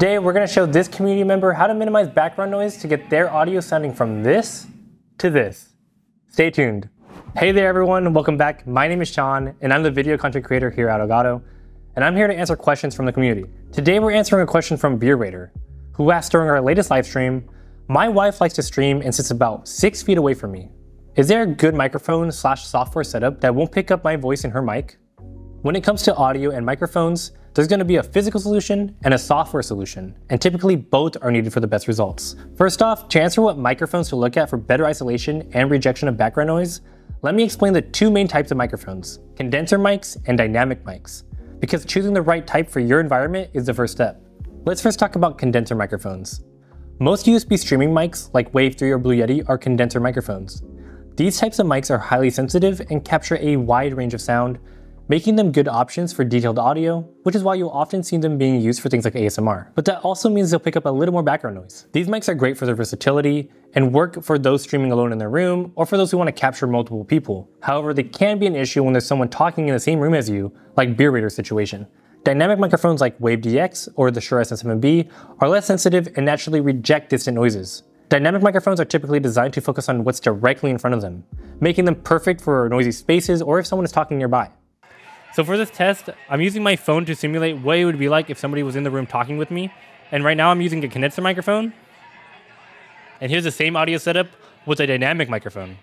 Today we're going to show this community member how to minimize background noise to get their audio sounding from this to this. Stay tuned. Hey there everyone, welcome back. My name is Sean and I'm the video content creator here at Elgato, and I'm here to answer questions from the community. Today we're answering a question from Beer Raider, who asked during our latest live stream, my wife likes to stream and sits about 6 feet away from me. Is there a good microphone / software setup that won't pick up my voice in her mic? When it comes to audio and microphones, there's going to be a physical solution and a software solution, and typically both are needed for the best results. First off, to answer what microphones to look at for better isolation and rejection of background noise, let me explain the two main types of microphones, condenser mics and dynamic mics, because choosing the right type for your environment is the first step. Let's first talk about condenser microphones. Most USB streaming mics like Wave 3 or Blue Yeti are condenser microphones. These types of mics are highly sensitive and capture a wide range of sound, making them good options for detailed audio, which is why you'll often see them being used for things like ASMR. But that also means they'll pick up a little more background noise. These mics are great for their versatility and work for those streaming alone in their room or for those who want to capture multiple people. However, they can be an issue when there's someone talking in the same room as you, like Beer Raider's situation. Dynamic microphones like Wave DX or the Shure SM7B are less sensitive and naturally reject distant noises. Dynamic microphones are typically designed to focus on what's directly in front of them, making them perfect for noisy spaces or if someone is talking nearby. So for this test, I'm using my phone to simulate what it would be like if somebody was in the room talking with me. And right now I'm using a condenser microphone. And here's the same audio setup with a dynamic microphone.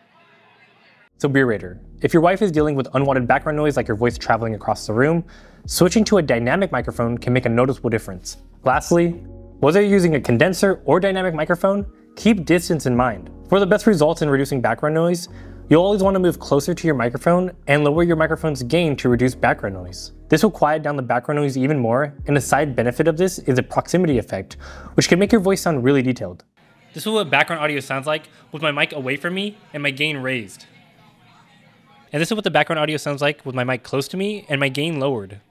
So Beer Raider, if your wife is dealing with unwanted background noise like your voice traveling across the room, switching to a dynamic microphone can make a noticeable difference. Lastly, whether you're using a condenser or dynamic microphone, keep distance in mind. For the best results in reducing background noise, you'll always want to move closer to your microphone and lower your microphone's gain to reduce background noise. This will quiet down the background noise even more, and a side benefit of this is a proximity effect, which can make your voice sound really detailed. This is what background audio sounds like with my mic away from me and my gain raised. And this is what the background audio sounds like with my mic close to me and my gain lowered.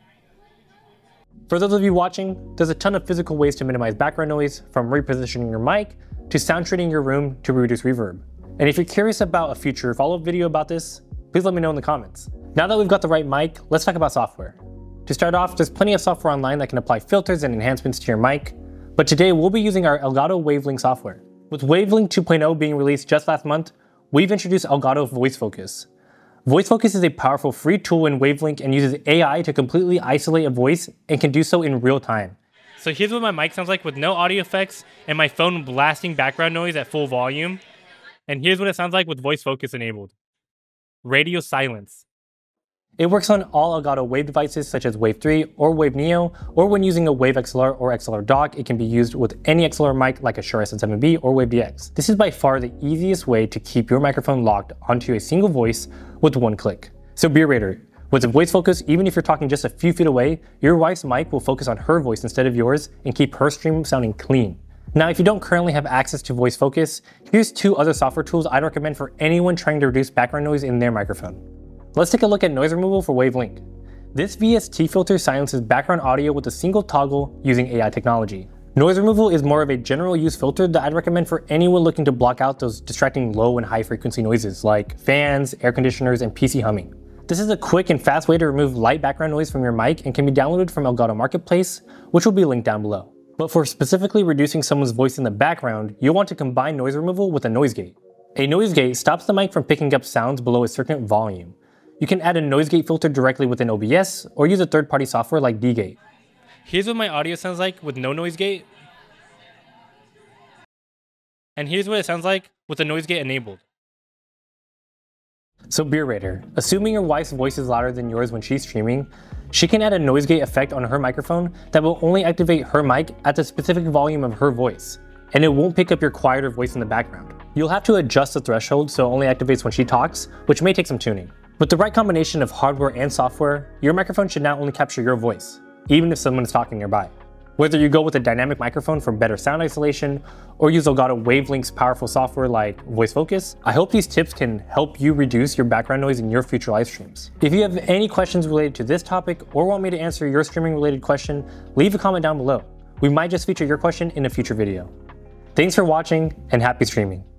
For those of you watching, there's a ton of physical ways to minimize background noise, from repositioning your mic to sound treating your room to reduce reverb. And if you're curious about a future follow-up video about this, please let me know in the comments. Now that we've got the right mic, let's talk about software. To start off, there's plenty of software online that can apply filters and enhancements to your mic, but today we'll be using our Elgato Wavelink software. With Wavelink 2.0 being released just last month, we've introduced Elgato Voice Focus. Voice Focus is a powerful free tool in Wavelink and uses AI to completely isolate a voice and can do so in real time. So here's what my mic sounds like with no audio effects and my phone blasting background noise at full volume. And here's what it sounds like with Voice Focus enabled. Radio silence. It works on all Elgato Wave devices such as Wave 3 or Wave Neo, or when using a Wave XLR or XLR dock, it can be used with any XLR mic like a Shure SM7B or Wave DX. This is by far the easiest way to keep your microphone locked onto a single voice with one click. So Beer Raider, with the Voice Focus, even if you're talking just a few feet away, your wife's mic will focus on her voice instead of yours and keep her stream sounding clean. Now, if you don't currently have access to Voice Focus, here's two other software tools I'd recommend for anyone trying to reduce background noise in their microphone. Let's take a look at noise removal for Wavelink. This VST filter silences background audio with a single toggle using AI technology. Noise removal is more of a general use filter that I'd recommend for anyone looking to block out those distracting low and high frequency noises like fans, air conditioners, and PC humming. This is a quick and fast way to remove light background noise from your mic and can be downloaded from Elgato Marketplace, which will be linked down below. But for specifically reducing someone's voice in the background, you'll want to combine noise removal with a noise gate. A noise gate stops the mic from picking up sounds below a certain volume. You can add a noise gate filter directly within OBS or use a third-party software like dGate. Here's what my audio sounds like with no noise gate. And here's what it sounds like with the noise gate enabled. So Beer Raider, assuming your wife's voice is louder than yours when she's streaming, she can add a noise gate effect on her microphone that will only activate her mic at the specific volume of her voice, and it won't pick up your quieter voice in the background. You'll have to adjust the threshold so it only activates when she talks, which may take some tuning. With the right combination of hardware and software, your microphone should now only capture your voice, even if someone is talking nearby. Whether you go with a dynamic microphone for better sound isolation, or use Elgato Wavelink's powerful software like Voice Focus, I hope these tips can help you reduce your background noise in your future live streams. If you have any questions related to this topic or want me to answer your streaming related question, leave a comment down below. We might just feature your question in a future video. Thanks for watching and happy streaming.